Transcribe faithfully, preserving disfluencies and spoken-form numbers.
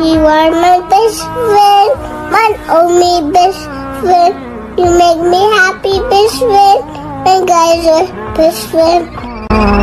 You are my best friend, my only best friend. You make me happy, best friend. And guys are best friend.